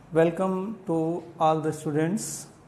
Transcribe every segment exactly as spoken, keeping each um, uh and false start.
Welcome to all the students.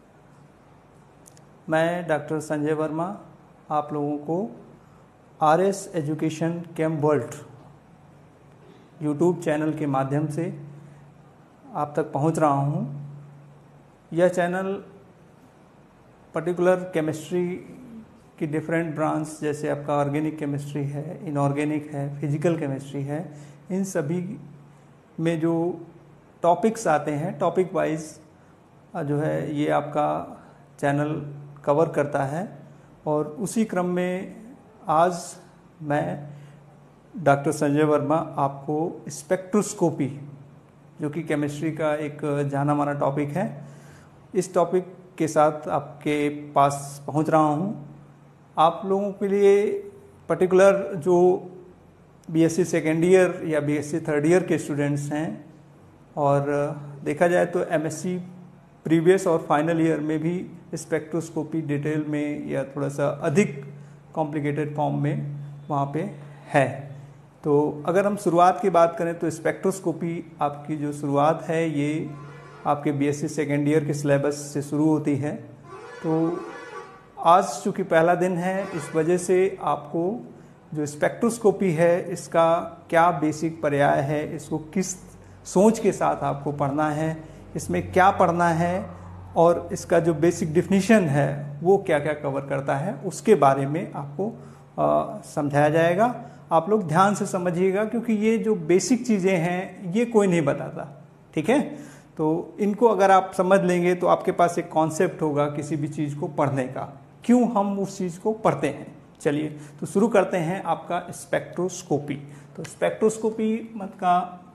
मैं doctor Sanjay Verma आप लोगों को R S education camp world YouTube channel के माध्यम से आप तक पहुंच रहा हूं। यह चैनल पर्टिकुलर केमिस्ट्री की डिफरेंट ब्रांच जैसे आपका ऑर्गेनिक केमिस्ट्री है, इनऑर्गेनिक है, फिजिकल केमिस्ट्री है, इन सभी में जो टॉपिक्स आते हैं टॉपिक वाइज जो है ये आपका चैनल कवर करता है। और उसी क्रम में आज मैं डॉक्टर संजय वर्मा आपको स्पेक्ट्रोस्कोपी, जो कि केमिस्ट्री का एक जाना माना टॉपिक है, इस टॉपिक के साथ आपके पास पहुंच रहा हूं। आप लोगों के लिए पर्टिकुलर जो बीएससी सेकेंड ईयर या बीएससी थर्ड ईयर के स्टूडेंट्स हैं, और देखा जाए तो एमएससी प्रीवियस और फाइनल ईयर में भी स्पेक्ट्रोस्कोपी डिटेल में या थोड़ा सा अधिक कॉम्प्लिकेटेड फॉर्म में वहाँ पे है। तो अगर हम शुरुआत की बात करें तो स्पेक्ट्रोस्कोपी आपकी जो शुरुआत है ये आपके बीएससी सेकेंड ईयर के सिलेबस से शुरू होती है। तो आज चूँकि पहला दिन है, इस वजह से आपको जो स्पेक्ट्रोस्कोपी है इसका क्या बेसिक पर्याय है, इसको किस सोच के साथ आपको पढ़ना है, इसमें क्या पढ़ना है और इसका जो बेसिक डिफिनीशन है वो क्या क्या कवर करता है, उसके बारे में आपको आ, समझाया जाएगा। आप लोग ध्यान से समझिएगा, क्योंकि ये जो बेसिक चीज़ें हैं ये कोई नहीं बताता, ठीक है। तो इनको अगर आप समझ लेंगे तो आपके पास एक कॉन्सेप्ट होगा किसी भी चीज़ को पढ़ने का, क्यों हम उस चीज़ को पढ़ते हैं। चलिए तो शुरू करते हैं आपका स्पेक्ट्रोस्कोपी। तो स्पेक्ट्रोस्कोपी मत का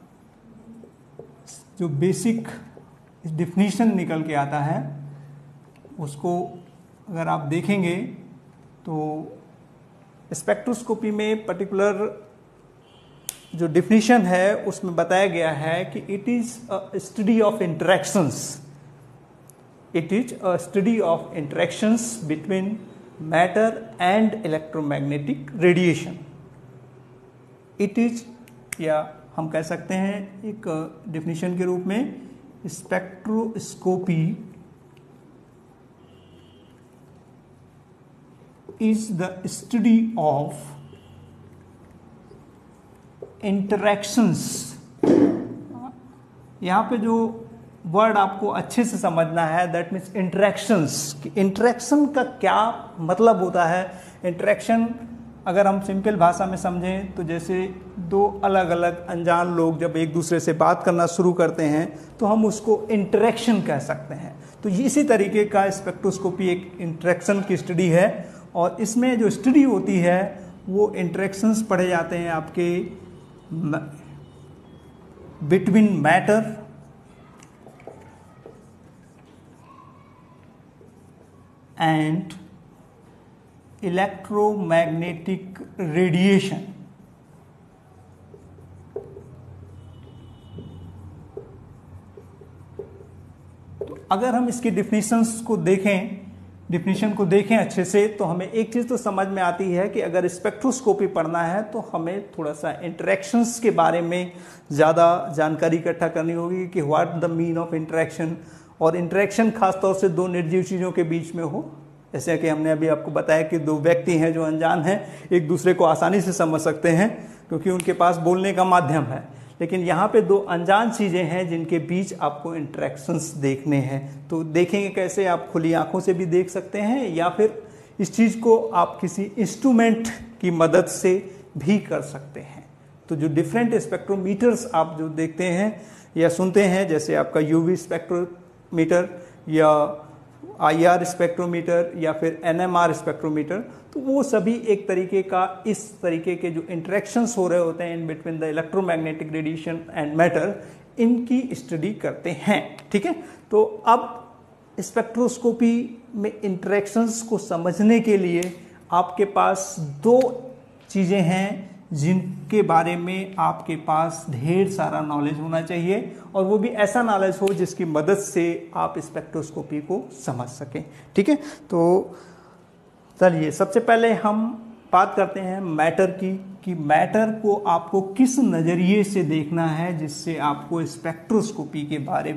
जो बेसिक डिफिनीशन निकल के आता है उसको अगर आप देखेंगे तो स्पेक्ट्रोस्कोपी में पर्टिकुलर जो डिफिनीशन है उसमें बताया गया है कि it is a study of interactions it is a study of interactions between matter and electromagnetic radiation. It is, या हम कह सकते हैं एक डिफिनीशन के रूप में, spectroscopy is the study of interactions. यहां पे जो वर्ड आपको अच्छे से समझना है, दैट मीन्स इंटरैक्शंस। इंटरैक्शन का क्या मतलब होता है? इंटरैक्शन अगर हम सिंपल भाषा में समझें तो जैसे दो अलग अलग अनजान लोग जब एक दूसरे से बात करना शुरू करते हैं तो हम उसको इंटरेक्शन कह सकते हैं। तो इसी तरीके का स्पेक्ट्रोस्कोपी एक इंटरेक्शन की स्टडी है, और इसमें जो स्टडी होती है वो इंटरेक्शंस पढ़े जाते हैं आपके between matter and electromagnetic radiation. तो अगर हम इसकी डिफिनीशंस को देखें डिफिनीशन को देखें अच्छे से, तो हमें एक चीज तो समझ में आती है कि अगर स्पेक्ट्रोस्कोपी पढ़ना है तो हमें थोड़ा सा इंटरेक्शंस के बारे में ज़्यादा जानकारी इकट्ठा करनी होगी कि what the mean of interaction, और इंटरेक्शन खासतौर से दो निर्जीव चीज़ों के बीच में हो। जैसे कि हमने अभी आपको बताया कि दो व्यक्ति हैं जो अनजान हैं, एक दूसरे को आसानी से समझ सकते हैं क्योंकि उनके पास बोलने का माध्यम है, लेकिन यहाँ पे दो अनजान चीज़ें हैं जिनके बीच आपको इंटरेक्शंस देखने हैं। तो देखेंगे कैसे? आप खुली आंखों से भी देख सकते हैं, या फिर इस चीज़ को आप किसी इंस्ट्रूमेंट की मदद से भी कर सकते हैं। तो जो डिफरेंट स्पेक्ट्रोमीटर्स आप जो देखते हैं या सुनते हैं, जैसे आपका यूवी स्पेक्ट्रोमीटर या आईआर स्पेक्ट्रोमीटर या फिर एनएमआर स्पेक्ट्रोमीटर, तो वो सभी एक तरीके का इस तरीके के जो इंटरेक्शंस हो रहे होते हैं in between the electromagnetic radiation and matter, इनकी स्टडी करते हैं, ठीक है। तो अब स्पेक्ट्रोस्कोपी में इंटरेक्शंस को समझने के लिए आपके पास दो चीज़ें हैं जिनके बारे में आपके पास ढेर सारा नॉलेज होना चाहिए, और वो भी ऐसा नॉलेज हो जिसकी मदद से आप स्पेक्ट्रोस्कोपी को समझ सकें, ठीक है। तो चलिए सबसे पहले हम बात करते हैं मैटर की, कि मैटर को आपको किस नज़रिए से देखना है जिससे आपको स्पेक्ट्रोस्कोपी के बारे में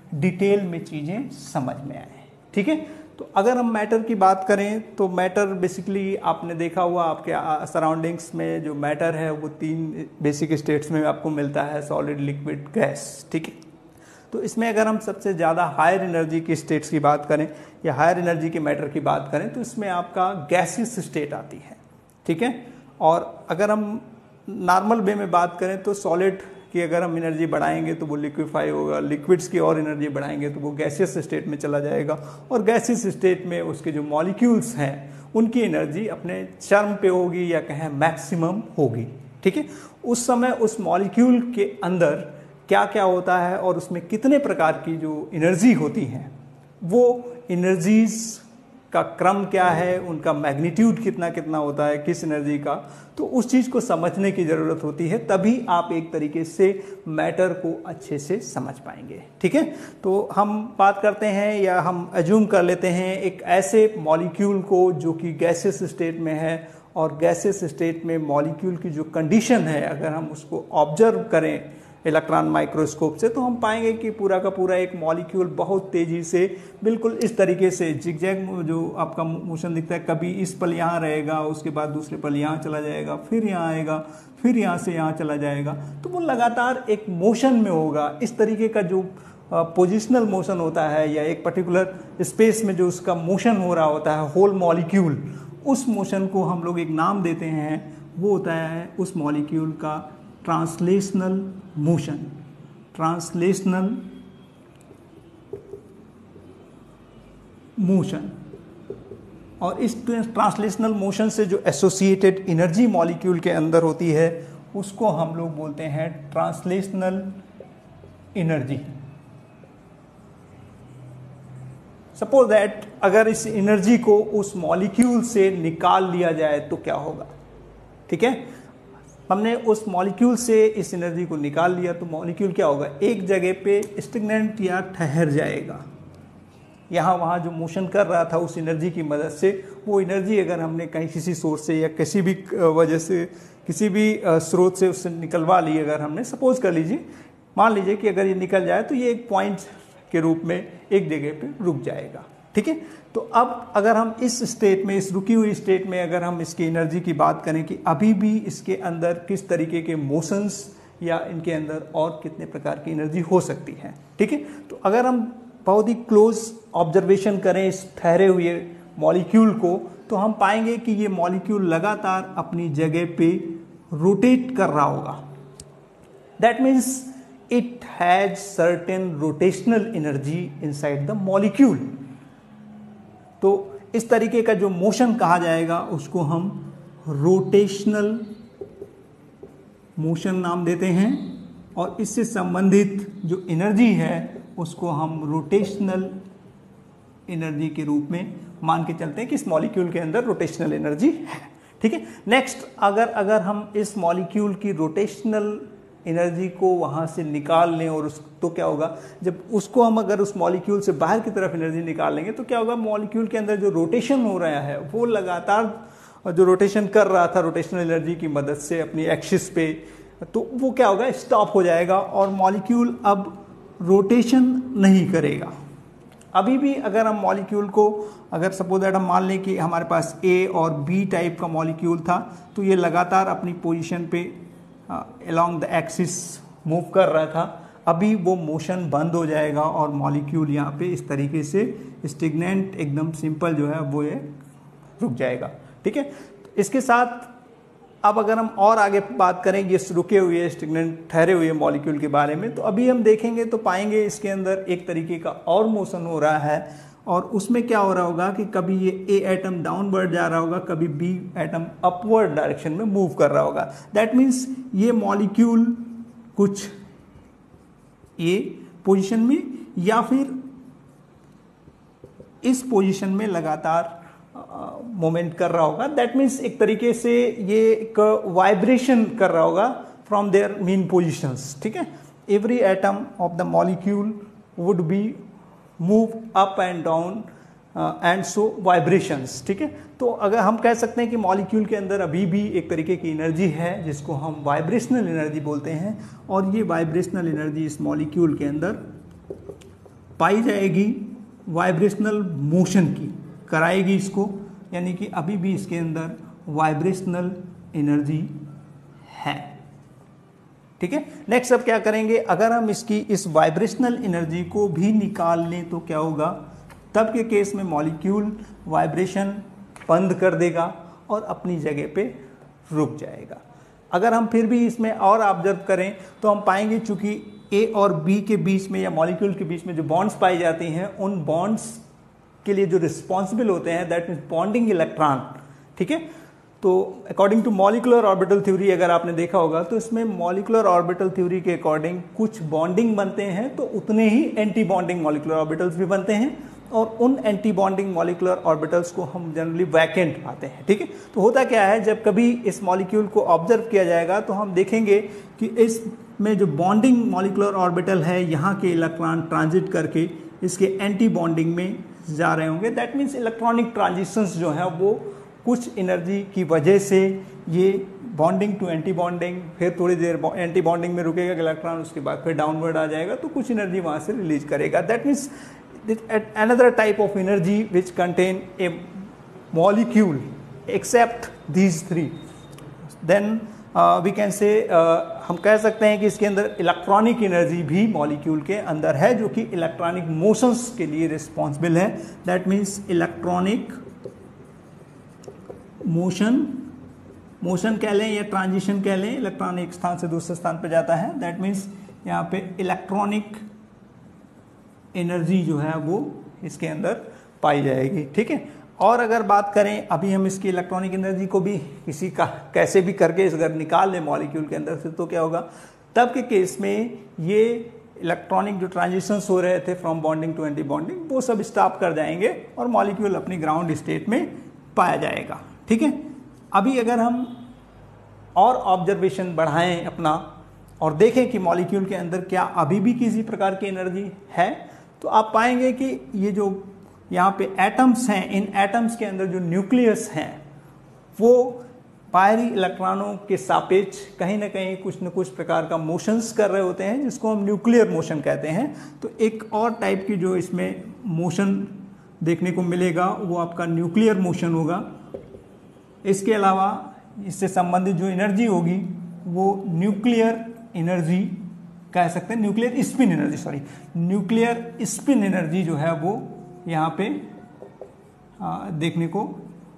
डिटेल में चीज़ें समझ में आए। ठीक है, तो अगर हम मैटर की बात करें तो मैटर बेसिकली आपने देखा हुआ आपके सराउंडिंग्स में जो मैटर है वो तीन बेसिक स्टेट्स में आपको मिलता है, सॉलिड, लिक्विड, गैस। ठीक है, तो इसमें अगर हम सबसे ज़्यादा हायर एनर्जी की स्टेट्स की बात करें या हायर एनर्जी के मैटर की बात करें तो इसमें आपका गैसियस स्टेट आती है। ठीक है, और अगर हम नॉर्मल वे में बात करें तो सॉलिड की अगर हम एनर्जी बढ़ाएंगे तो वो लिक्विफाई होगा, लिक्विड्स की और एनर्जी बढ़ाएंगे तो वो गैसियस स्टेट में चला जाएगा, और गैसियस स्टेट में उसके जो मॉलिक्यूल्स हैं उनकी एनर्जी अपने चरम पे होगी या कहें मैक्सिमम होगी। ठीक है, उस समय उस मॉलिक्यूल के अंदर क्या क्या होता है और उसमें कितने प्रकार की जो एनर्जी होती हैं, वो एनर्जीज का क्रम क्या है, उनका मैग्नीट्यूड कितना कितना होता है किस एनर्जी का, तो उस चीज़ को समझने की ज़रूरत होती है, तभी आप एक तरीके से मैटर को अच्छे से समझ पाएंगे। ठीक है, तो हम बात करते हैं या हम एज्यूम कर लेते हैं एक ऐसे मॉलिक्यूल को जो कि गैसियस स्टेट में है, और गैसियस स्टेट में मॉलिक्यूल की जो कंडीशन है अगर हम उसको ऑब्जर्व करें इलेक्ट्रॉन माइक्रोस्कोप से तो हम पाएंगे कि पूरा का पूरा एक मॉलिक्यूल बहुत तेजी से बिल्कुल इस तरीके से जिगजैग जो आपका मोशन दिखता है, कभी इस पल यहाँ रहेगा, उसके बाद दूसरे पल यहाँ चला जाएगा, फिर यहाँ आएगा, फिर यहाँ से यहाँ चला जाएगा, तो वो लगातार एक मोशन में होगा। इस तरीके का जो पोजिशनल मोशन होता है या एक पर्टिकुलर स्पेस में जो उसका मोशन हो रहा होता है होल मॉलिक्यूल, उस मोशन को हम लोग एक नाम देते हैं, वो होता है उस मॉलिक्यूल का ट्रांसलेशनल मोशन। ट्रांसलेशनल मोशन, और इस ट्रांसलेशनल मोशन से जो एसोसिएटेड एनर्जी मॉलिक्यूल के अंदर होती है उसको हम लोग बोलते हैं ट्रांसलेशनल एनर्जी। सपोज दैट अगर इस एनर्जी को उस मॉलिक्यूल से निकाल लिया जाए तो क्या होगा। ठीक है, हमने उस मॉलिक्यूल से इस एनर्जी को निकाल लिया तो मॉलिक्यूल क्या होगा, एक जगह पे स्टेगनेंट या ठहर जाएगा। यहाँ वहाँ जो मोशन कर रहा था उस एनर्जी की मदद से, वो एनर्जी अगर हमने कहीं किसी सोर्स से या किसी भी वजह से किसी भी स्रोत से उससे निकलवा ली, अगर हमने सपोज कर लीजिए, मान लीजिए कि अगर ये निकल जाए तो ये एक पॉइंट के रूप में एक जगह पे रुक जाएगा। ठीक है, तो अब अगर हम इस स्टेट में, इस रुकी हुई स्टेट में अगर हम इसकी एनर्जी की बात करें कि अभी भी इसके अंदर किस तरीके के मोशंस या इनके अंदर और कितने प्रकार की एनर्जी हो सकती है। ठीक है, तो अगर हम बहुत ही क्लोज ऑब्जर्वेशन करें इस ठहरे हुए मॉलिक्यूल को तो हम पाएंगे कि ये मॉलिक्यूल लगातार अपनी जगह पे रोटेट कर रहा होगा। That means it has certain rotational energy inside the molecule. तो इस तरीके का जो मोशन कहा जाएगा उसको हम रोटेशनल मोशन नाम देते हैं, और इससे संबंधित जो एनर्जी है उसको हम रोटेशनल एनर्जी के रूप में मान के चलते हैं कि इस मॉलिक्यूल के अंदर रोटेशनल एनर्जी है। ठीक है, नेक्स्ट अगर अगर हम इस मॉलिक्यूल की रोटेशनल एनर्जी को वहाँ से निकाल लें और उस तो क्या होगा, जब उसको हम अगर उस मॉलिक्यूल से बाहर की तरफ एनर्जी निकाल लेंगे तो क्या होगा, मॉलिक्यूल के अंदर जो रोटेशन हो रहा है वो लगातार जो रोटेशन कर रहा था रोटेशनल एनर्जी की मदद से अपनी एक्सिस पे, तो वो क्या होगा, स्टॉप हो जाएगा और मॉलिक्यूल अब रोटेशन नहीं करेगा। अभी भी अगर हम मॉलिक्यूल को अगर सपोज दैट हम मान लें कि हमारे पास ए और बी टाइप का मॉलिक्यूल था तो ये लगातार अपनी पोजीशन पे अलोंग द एक्सिस मूव कर रहा था, अभी वो मोशन बंद हो जाएगा और मॉलिक्यूल यहाँ पे इस तरीके से स्टेगनेंट एकदम सिंपल जो है वो ये रुक जाएगा। ठीक है, इसके साथ अब अगर हम और आगे बात करें ये रुके हुए स्टेगनेंट ठहरे हुए मॉलिक्यूल के बारे में, तो अभी हम देखेंगे तो पाएंगे इसके अंदर एक तरीके का और मोशन हो रहा है, और उसमें क्या हो रहा होगा कि कभी ये ए एटम डाउनवर्ड जा रहा होगा, कभी बी एटम अपवर्ड डायरेक्शन में मूव कर रहा होगा। दैट मीन्स ये मॉलिक्यूल कुछ ए पोजीशन में या फिर इस पोजीशन में लगातार मोमेंट कर रहा होगा। दैट मीन्स एक तरीके से ये एक वाइब्रेशन कर रहा होगा फ्रॉम देयर मीन पोजिशंस। ठीक है, every atom of the molecule would be move up and down and so vibrations. ठीक है, तो अगर हम कह सकते हैं कि मॉलिक्यूल के अंदर अभी भी एक तरीके की एनर्जी है जिसको हम वाइब्रेशनल एनर्जी बोलते हैं, और ये वाइब्रेशनल एनर्जी इस मॉलिक्यूल के अंदर पाई जाएगी वाइब्रेशनल मोशन की, कराएगी इसको, यानी कि अभी भी इसके अंदर वाइब्रेशनल एनर्जी है। ठीक है, नेक्स्ट अब क्या करेंगे, अगर हम इसकी इस वाइब्रेशनल एनर्जी को भी निकाल लें तो क्या होगा, तब के केस में मॉलिक्यूल वाइब्रेशन बंद कर देगा और अपनी जगह पे रुक जाएगा। अगर हम फिर भी इसमें और ऑब्जर्व करें तो हम पाएंगे चूंकि ए और बी के बीच में या मॉलिक्यूल के बीच में जो बॉन्ड्स पाई जाती हैं, उन बॉन्ड्स के लिए जो रिस्पॉन्सिबल होते हैं दैट मीन्स बॉन्डिंग इलेक्ट्रॉन। ठीक है, तो according to molecular orbital theory अगर आपने देखा होगा तो इसमें मॉलिकुलर ऑर्बिटल थ्योरी के अकॉर्डिंग कुछ बॉन्डिंग बनते हैं तो उतने ही एंटी बॉन्डिंग मॉलिकुलर ऑर्बिटल्स भी बनते हैं, और उन एंटी बॉन्डिंग मॉलिकुलर ऑर्बिटल्स को हम जनरली वैकेंट पाते हैं। ठीक है, तो होता क्या है, जब कभी इस मॉलिक्यूल को ऑब्जर्व किया जाएगा तो हम देखेंगे कि इसमें जो बॉन्डिंग मॉलिकुलर ऑर्बिटल है, यहाँ के इलेक्ट्रॉन ट्रांजिट करके इसके एंटी बॉन्डिंग में जा रहे होंगे। दैट मीन्स इलेक्ट्रॉनिक ट्रांजिशंस जो है वो कुछ एनर्जी की वजह से ये बॉन्डिंग टू एंटी बॉन्डिंग, फिर थोड़ी देर एंटी बॉन्डिंग में रुकेगा इलेक्ट्रॉन, उसके बाद फिर डाउनवर्ड आ जाएगा तो कुछ एनर्जी वहाँ से रिलीज करेगा। That means another type of energy which contain a molecule except these three, then uh, we can say uh, हम कह सकते हैं कि इसके अंदर इलेक्ट्रॉनिक एनर्जी भी मॉलिक्यूल के अंदर है जो कि इलेक्ट्रॉनिक मोशंस के लिए रिस्पॉन्सिबल है। That means electronic motion, motion कह लें या ट्रांजिशन कह लें, इलेक्ट्रॉन एक स्थान से दूसरे स्थान पर जाता है। दैट मीन्स यहाँ पे इलेक्ट्रॉनिक एनर्जी जो है वो इसके अंदर पाई जाएगी। ठीक है, और अगर बात करें अभी हम इसकी इलेक्ट्रॉनिक एनर्जी को भी किसी का कैसे भी करके अगर निकाल लें मॉलिक्यूल के अंदर से तो क्या होगा, तब के केस में ये इलेक्ट्रॉनिक जो ट्रांजिशंस हो रहे थे from bonding to anti bonding वो सब स्टॉप कर जाएंगे और मॉलिक्यूल अपनी ग्राउंड स्टेट में पाया जाएगा। ठीक है, अभी अगर हम और ऑब्जर्वेशन बढ़ाएं अपना और देखें कि मॉलिक्यूल के अंदर क्या अभी भी किसी प्रकार की एनर्जी है, तो आप पाएंगे कि ये जो यहाँ पे एटम्स हैं, इन एटम्स के अंदर जो न्यूक्लियस हैं वो बाहरी इलेक्ट्रॉनों के सापेक्ष कहीं ना कहीं कुछ न कुछ प्रकार का मोशंस कर रहे होते हैं जिसको हम न्यूक्लियर मोशन कहते हैं। तो एक और टाइप की जो इसमें मोशन देखने को मिलेगा वो आपका न्यूक्लियर मोशन होगा। इसके अलावा इससे संबंधित जो एनर्जी होगी वो न्यूक्लियर एनर्जी कह सकते हैं, nuclear spin energy, sorry nuclear spin energy जो है वो यहाँ पे आ, देखने को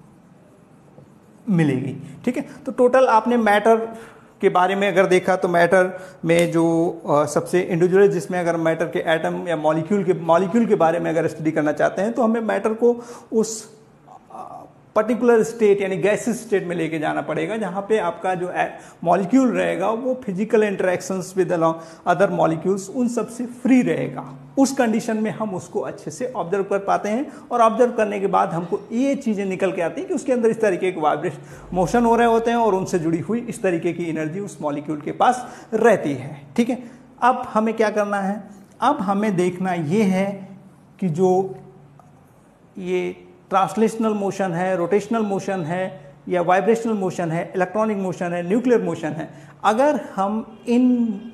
मिलेगी। ठीक है, तो टोटल आपने मैटर के बारे में अगर देखा तो मैटर में जो आ, सबसे इंडिविजुअल जिसमें अगर मैटर के एटम या मॉलिक्यूल के मॉलिक्यूल के बारे में अगर स्टडी करना चाहते हैं तो हमें मैटर को उस पर्टिकुलर स्टेट यानी गैसेस स्टेट में लेके जाना पड़ेगा जहां पे आपका जो मॉलिक्यूल रहेगा वो physical interactions with other molecules उन सब से फ्री रहेगा। उस कंडीशन में हम उसको अच्छे से ऑब्जर्व कर पाते हैं और ऑब्जर्व करने के बाद हमको ये चीज़ें निकल के आती हैं कि उसके अंदर इस तरीके के वाइब्रेशन मोशन हो रहे होते हैं और उनसे जुड़ी हुई इस तरीके की एनर्जी उस मॉलिक्यूल के पास रहती है। ठीक है, अब हमें क्या करना है, अब हमें देखना ये है कि जो ये ट्रांसलेशनल मोशन है, रोटेशनल मोशन है या वाइब्रेशनल मोशन है, इलेक्ट्रॉनिक मोशन है, न्यूक्लियर मोशन है, अगर हम इन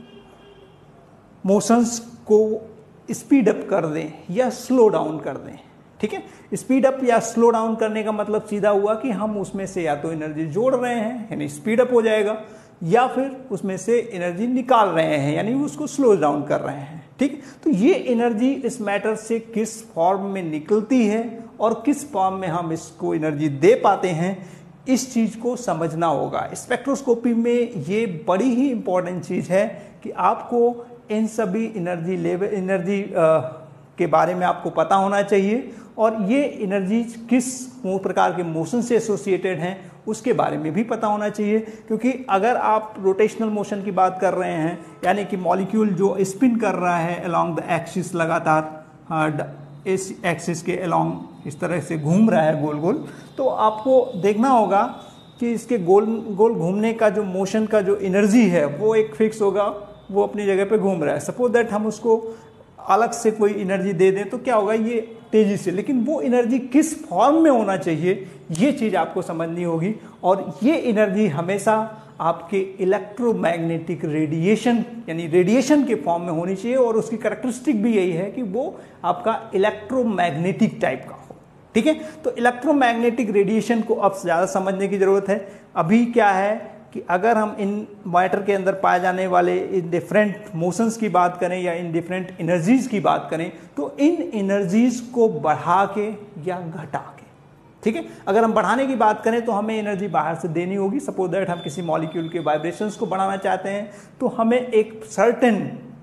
मोशंस को स्पीड अप कर दें या स्लो डाउन कर दें। ठीक है, स्पीड अप या स्लो डाउन करने का मतलब सीधा हुआ कि हम उसमें से या तो एनर्जी जोड़ रहे हैं यानी स्पीड अप हो जाएगा या फिर उसमें से एनर्जी निकाल रहे हैं यानी उसको स्लो डाउन कर रहे हैं। ठीक, तो ये एनर्जी इस मैटर से किस फॉर्म में निकलती है और किस फॉर्म में हम इसको एनर्जी दे पाते हैं इस चीज को समझना होगा। स्पेक्ट्रोस्कोपी में ये बड़ी ही इंपॉर्टेंट चीज है कि आपको इन सभी एनर्जी लेवल एनर्जी के बारे में आपको पता होना चाहिए और ये एनर्जी किस प्रकार के मोशन से एसोसिएटेड हैं उसके बारे में भी पता होना चाहिए, क्योंकि अगर आप रोटेशनल मोशन की बात कर रहे हैं यानी कि मॉलिक्यूल जो स्पिन कर रहा है अलोंग द एक्सिस, लगातार इस एक्सिस के अलोंग इस तरह से घूम रहा है गोल गोल, तो आपको देखना होगा कि इसके गोल गोल घूमने का जो मोशन का जो एनर्जी है वो एक फिक्स होगा, वो अपनी जगह पे घूम रहा है। सपोज दैट हम उसको अलग से कोई एनर्जी दे दें तो क्या होगा, ये तेजी से, लेकिन वो एनर्जी किस फॉर्म में होना चाहिए ये चीज़ आपको समझनी होगी और ये एनर्जी हमेशा आपके इलेक्ट्रोमैग्नेटिक रेडिएशन यानी रेडिएशन के फॉर्म में होनी चाहिए, और उसकी कैरेक्टरिस्टिक भी यही है कि वो आपका इलेक्ट्रोमैग्नेटिक टाइप का हो। ठीक है, तो इलेक्ट्रोमैग्नेटिक रेडिएशन को अब ज़्यादा समझने की जरूरत है। अभी क्या है कि अगर हम इन मैटर के अंदर पाए जाने वाले इन डिफरेंट मोशंस की बात करें या इन डिफरेंट एनर्जीज की बात करें, तो इन एनर्जीज को बढ़ा के या घटा के, ठीक है, अगर हम बढ़ाने की बात करें तो हमें एनर्जी बाहर से देनी होगी। सपोज दैट हम किसी मॉलिक्यूल के वाइब्रेशंस को बढ़ाना चाहते हैं, तो हमें एक सर्टेन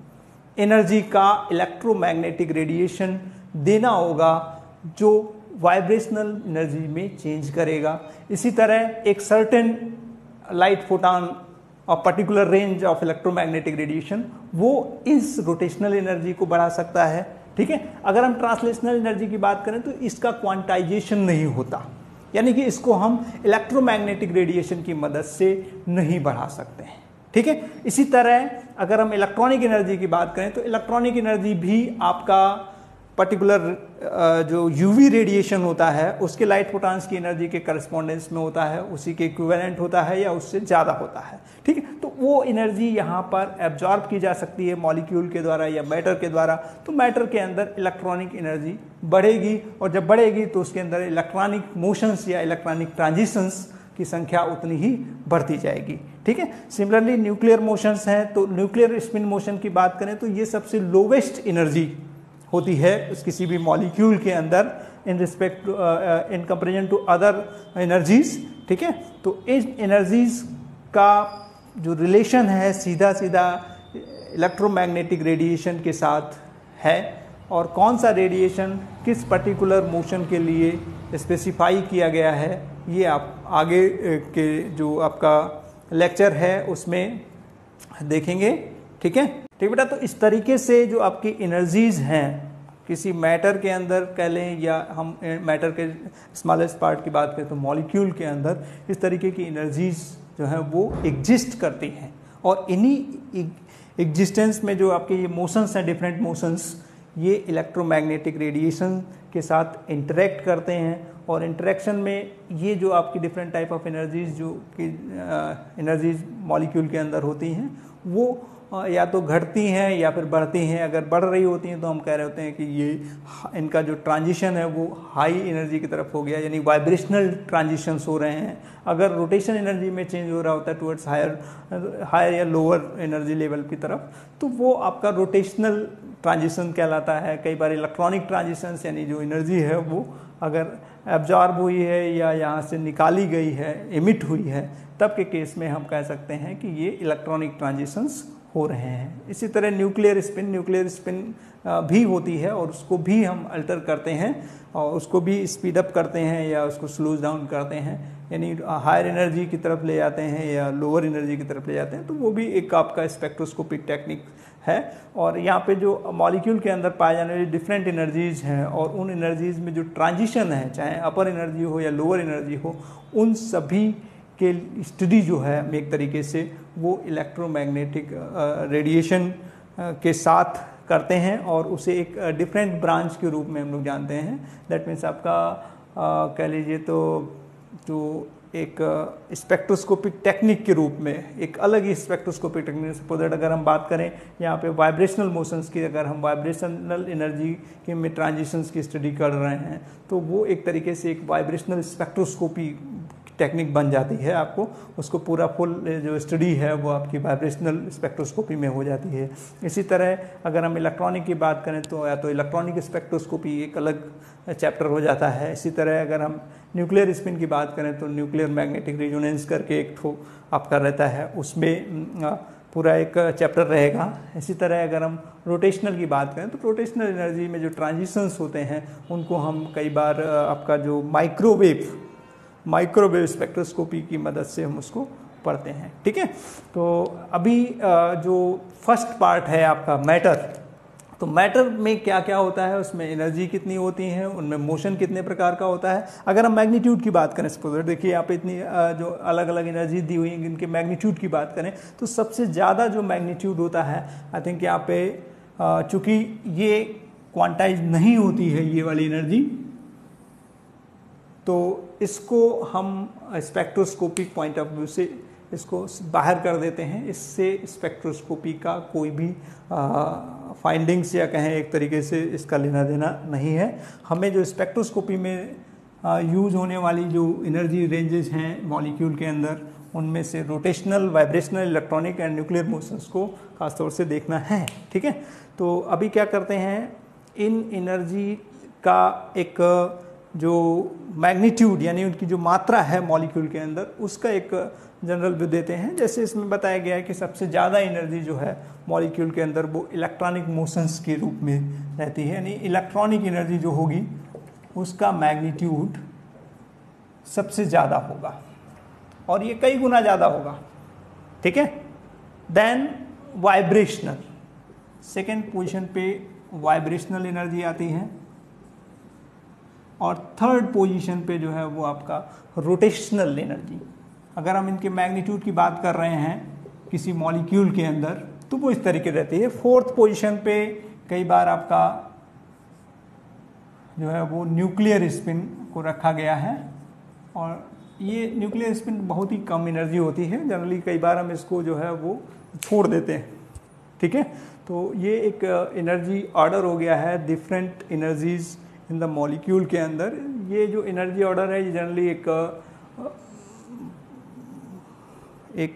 एनर्जी का इलेक्ट्रोमैग्नेटिक रेडिएशन देना होगा जो वाइब्रेशनल एनर्जी में चेंज करेगा। इसी तरह एक सर्टेन लाइट फोटॉन और particular range of electromagnetic radiation वो इस रोटेशनल एनर्जी को बढ़ा सकता है। ठीक है, अगर हम ट्रांसलेशनल एनर्जी की बात करें तो इसका क्वांटाइजेशन नहीं होता, यानी कि इसको हम इलेक्ट्रोमैग्नेटिक रेडिएशन की मदद से नहीं बढ़ा सकते हैं। ठीक है, इसी तरह अगर हम इलेक्ट्रॉनिक एनर्जी की बात करें तो इलेक्ट्रॉनिक एनर्जी भी आपका पर्टिकुलर जो यूवी रेडिएशन होता है उसके लाइट फोटॉन्स की एनर्जी के करस्पॉन्डेंस में होता है, उसी के इक्विवेलेंट होता है या उससे ज़्यादा होता है। ठीक है, तो वो एनर्जी यहाँ पर एब्जॉर्ब की जा सकती है मॉलिक्यूल के द्वारा या मैटर के द्वारा, तो मैटर के अंदर इलेक्ट्रॉनिक एनर्जी बढ़ेगी, और जब बढ़ेगी तो उसके अंदर इलेक्ट्रॉनिक मोशंस या इलेक्ट्रॉनिक ट्रांजिशंस की संख्या उतनी ही बढ़ती जाएगी। ठीक है, सिमिलरली न्यूक्लियर मोशंस हैं, तो न्यूक्लियर स्पिन मोशन की बात करें तो ये सबसे लोवेस्ट एनर्जी होती है किसी भी मॉलिक्यूल के अंदर in respect in comparison to other energies. ठीक है, तो इन एनर्जीज का जो रिलेशन है सीधा सीधा इलेक्ट्रोमैग्नेटिक रेडिएशन के साथ है, और कौन सा रेडिएशन किस पर्टिकुलर मोशन के लिए स्पेसिफाई किया गया है ये आप आगे के जो आपका लेक्चर है उसमें देखेंगे। ठीक है, ठीक बेटा, तो इस तरीके से जो आपकी एनर्जीज हैं किसी मैटर के अंदर कह लें, या हम मैटर के स्मॉलेस्ट पार्ट की बात करें तो मॉलिक्यूल के अंदर इस तरीके की एनर्जीज जो है वो एग्जिस्ट करती हैं, और इन्हीं एग्जिस्टेंस में जो आपके ये मोशंस हैं, डिफरेंट मोशंस, ये इलेक्ट्रोमैग्नेटिक रेडिएशन के साथ इंटरेक्ट करते हैं, और इंटरेक्शन में ये जो आपकी डिफरेंट टाइप ऑफ एनर्जीज जो कि एनर्जीज मॉलिक्यूल के अंदर होती हैं वो या तो घटती हैं या फिर बढ़ती हैं। अगर बढ़ रही होती हैं तो हम कह रहे होते हैं कि ये इनका जो ट्रांजिशन है वो हाई एनर्जी की तरफ हो गया, यानी वाइब्रेशनल ट्रांजिशंस हो रहे हैं। अगर रोटेशन एनर्जी में चेंज हो रहा होता है टुवर्ड्स हायर हायर या लोअर एनर्जी लेवल की तरफ, तो वो आपका रोटेशनल ट्रांजिशन कहलाता है। कई बार इलेक्ट्रॉनिक ट्रांजिशंस यानी जो एनर्जी है वो अगर एब्जॉर्ब हुई है या यहाँ से निकाली गई है, एमिट हुई है, तब के केस में हम कह सकते हैं कि ये इलेक्ट्रॉनिक ट्रांजिशंस हो रहे हैं। इसी तरह न्यूक्लियर स्पिन न्यूक्लियर स्पिन भी होती है, और उसको भी हम अल्टर करते हैं और उसको भी स्पीड अप करते हैं या उसको स्लो डाउन करते हैं, यानी हायर एनर्जी की तरफ ले जाते हैं या लोअर एनर्जी की तरफ ले जाते हैं, तो वो भी एक आपका स्पेक्ट्रोस्कोपिक टेक्निक है। और यहाँ पे जो मॉलिक्यूल के अंदर पाए जाने वाली डिफरेंट एनर्जीज हैं और उन एनर्जीज में जो ट्रांजिशन है, चाहे अपर एनर्जी हो या लोअर एनर्जी हो, उन सभी के स्टडी जो है एक तरीके से वो इलेक्ट्रोमैग्नेटिक रेडिएशन के साथ करते हैं, और उसे एक डिफरेंट ब्रांच के रूप में हम लोग जानते हैं। दैट मीन्स आपका कह लीजिए तो जो एक स्पेक्ट्रोस्कोपिक टेक्निक के रूप में एक अलग ही स्पेक्ट्रोस्कोपिक टेक्निक। सपोज दैट अगर हम बात करें यहाँ पे वाइब्रेशनल मोशंस की, अगर हम वाइब्रेशनल एनर्जी के में ट्रांजिशंस की स्टडी कर रहे हैं तो वो एक तरीके से एक वाइब्रेशनल स्पेक्ट्रोस्कोपी टेक्निक बन जाती है। आपको उसको पूरा फुल जो स्टडी है वो आपकी वाइब्रेशनल स्पेक्ट्रोस्कोपी में हो जाती है। इसी तरह अगर हम इलेक्ट्रॉनिक की बात करें तो या तो इलेक्ट्रॉनिक स्पेक्ट्रोस्कोपी एक अलग चैप्टर हो जाता है। इसी तरह अगर हम न्यूक्लियर स्पिन की बात करें तो न्यूक्लियर मैग्नेटिक रेजोनेंस करके एक ठो आपका रहता है, उसमें पूरा एक चैप्टर रहेगा। इसी तरह अगर हम रोटेशनल की बात करें तो रोटेशनल एनर्जी में जो ट्रांजिशंस होते हैं उनको हम कई बार आपका जो माइक्रोवेव माइक्रोवेव स्पेक्ट्रोस्कोपी की मदद से हम उसको पढ़ते हैं। ठीक है, तो अभी जो फर्स्ट पार्ट है आपका मैटर, तो मैटर में क्या क्या होता है, उसमें एनर्जी कितनी होती है, उनमें मोशन कितने प्रकार का होता है। अगर हम मैग्नीट्यूड की बात करें, सपोज देखिए यहाँ पे इतनी जो अलग अलग एनर्जी दी हुई है, इनके मैग्नीट्यूड की बात करें तो सबसे ज़्यादा जो मैग्नीट्यूड होता है आई थिंक यहाँ पे चूँकि ये क्वांटाइज नहीं होती है ये वाली एनर्जी, तो इसको हम स्पेक्ट्रोस्कोपिक पॉइंट ऑफ व्यू से इसको बाहर कर देते हैं। इससे स्पेक्ट्रोस्कोपी का कोई भी फाइंडिंग्स या कहें एक तरीके से इसका लेना देना नहीं है। हमें जो स्पेक्ट्रोस्कोपी में यूज होने वाली जो एनर्जी रेंजेस हैं मॉलिक्यूल के अंदर, उनमें से rotational, vibrational, electronic and nuclear motions को खासतौर से देखना है। ठीक है, तो अभी क्या करते हैं, इन एनर्जी का एक जो मैग्नीट्यूड यानी उनकी जो मात्रा है मॉलिक्यूल के अंदर, उसका एक जनरल व्यू देते हैं। जैसे इसमें बताया गया है कि सबसे ज़्यादा एनर्जी जो है मॉलिक्यूल के अंदर वो इलेक्ट्रॉनिक मोशंस के रूप में रहती है, यानी इलेक्ट्रॉनिक एनर्जी जो होगी उसका मैग्नीट्यूड सबसे ज़्यादा होगा और ये कई गुना ज़्यादा होगा। ठीक है, देन वाइब्रेशनल, सेकेंड पोजीशन पे वाइब्रेशनल एनर्जी आती है और थर्ड पोजीशन पे जो है वो आपका रोटेशनल एनर्जी। अगर हम इनके मैग्नीट्यूड की बात कर रहे हैं किसी मॉलिक्यूल के अंदर तो वो इस तरीके रहती है। फोर्थ पोजीशन पे कई बार आपका जो है वो न्यूक्लियर स्पिन को रखा गया है और ये न्यूक्लियर स्पिन बहुत ही कम एनर्जी होती है, जनरली कई बार हम इसको जो है वो छोड़ देते हैं। ठीक है, तो ये एक एनर्जी ऑर्डर हो गया है different energies in the molecule के अंदर। ये जो एनर्जी ऑर्डर है ये जनरली एक एक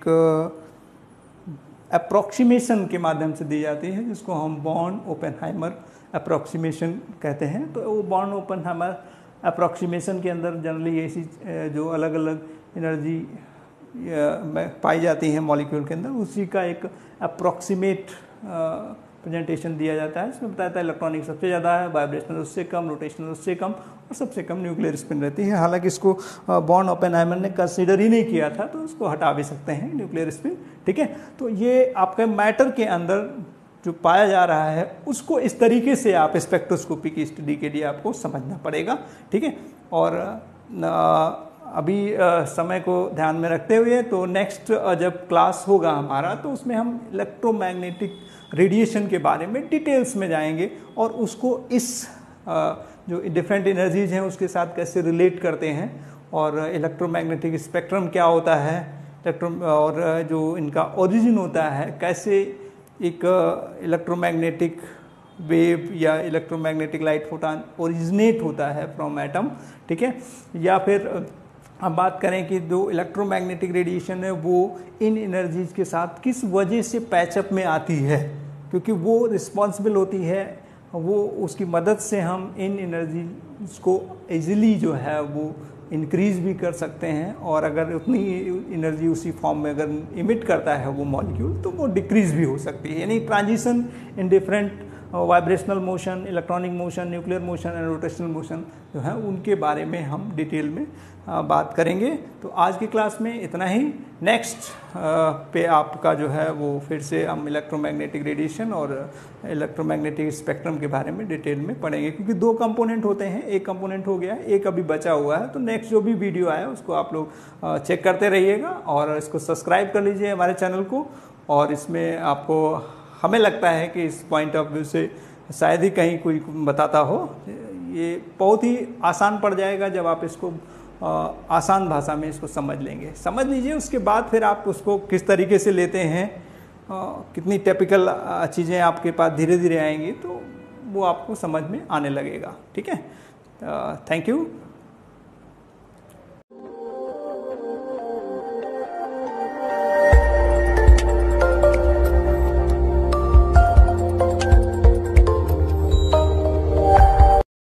अप्रोक्सीमेशन के माध्यम से दी जाती है, जिसको हम बॉर्न ओपेनहाइमर अप्रोक्सीमेशन कहते हैं। तो वो बॉर्न ओपेनहाइमर अप्रोक्सीमेशन के अंदर जनरली ऐसी जो अलग अलग एनर्जी पाई जाती है मॉलिक्यूल के अंदर, उसी का एक अप्रोक्सीमेट प्रेजेंटेशन दिया जाता है। इसमें बताया था इलेक्ट्रॉनिक सबसे ज़्यादा है, वाइब्रेशनल उससे कम, रोटेशनल उससे कम और सबसे कम न्यूक्लियर स्पिन रहती है। हालांकि इसको बॉर्न ओपेनहाइमर ने कंसीडर ही नहीं किया था, तो उसको हटा भी सकते हैं न्यूक्लियर स्पिन। ठीक है, तो ये आपके मैटर के अंदर जो पाया जा रहा है उसको इस तरीके से आप स्पेक्ट्रोस्कोपी की स्टडी के लिए आपको समझना पड़ेगा। ठीक है, और अभी समय को ध्यान में रखते हुए तो नेक्स्ट जब क्लास होगा हमारा तो उसमें हम इलेक्ट्रोमैग्नेटिक रेडिएशन के बारे में डिटेल्स में जाएंगे और उसको इस जो डिफरेंट एनर्जीज हैं उसके साथ कैसे रिलेट करते हैं और इलेक्ट्रोमैग्नेटिक स्पेक्ट्रम क्या होता है, इलेक्ट्रो और जो इनका ओरिजिन होता है, कैसे एक इलेक्ट्रोमैग्नेटिक वेव या इलेक्ट्रोमैग्नेटिक लाइट फोटॉन ओरिजिनेट होता है फ्रॉम एटम। ठीक है, या फिर हम बात करें कि जो इलेक्ट्रोमैग्नेटिक रेडिएशन है वो इन एनर्जीज के साथ किस वजह से पैचअप में आती है, क्योंकि वो रिस्पॉन्सिबल होती है, वो उसकी मदद से हम इन एनर्जीज को इजीली जो है वो इंक्रीज भी कर सकते हैं और अगर उतनी एनर्जी उसी फॉर्म में अगर इमिट करता है वो मॉलिक्यूल तो वो डिक्रीज भी हो सकती है। यानी transition in different vibrational motion, electronic motion, nuclear motion and rotational motion जो है उनके बारे में हम डिटेल में बात करेंगे। तो आज की क्लास में इतना ही। नेक्स्ट पे आपका जो है वो फिर से हम इलेक्ट्रोमैग्नेटिक रेडिएशन और इलेक्ट्रोमैग्नेटिक स्पेक्ट्रम के बारे में डिटेल में पढ़ेंगे, क्योंकि दो कंपोनेंट होते हैं, एक कंपोनेंट हो गया है, एक अभी बचा हुआ है। तो नेक्स्ट जो भी वीडियो आया उसको आप लोग चेक करते रहिएगा और इसको सब्सक्राइब कर लीजिए हमारे चैनल को। और इसमें आपको हमें लगता है कि इस पॉइंट ऑफ व्यू से शायद ही कहीं कोई बताता हो, ये बहुत ही आसान पड़ जाएगा जब आप इसको आसान भाषा में इसको समझ लेंगे। समझ लीजिए, उसके बाद फिर आप उसको किस तरीके से लेते हैं, कितनी टिपिकल चीज़ें आपके पास धीरे धीरे आएंगी तो वो आपको समझ में आने लगेगा। ठीक है, थैंक यू।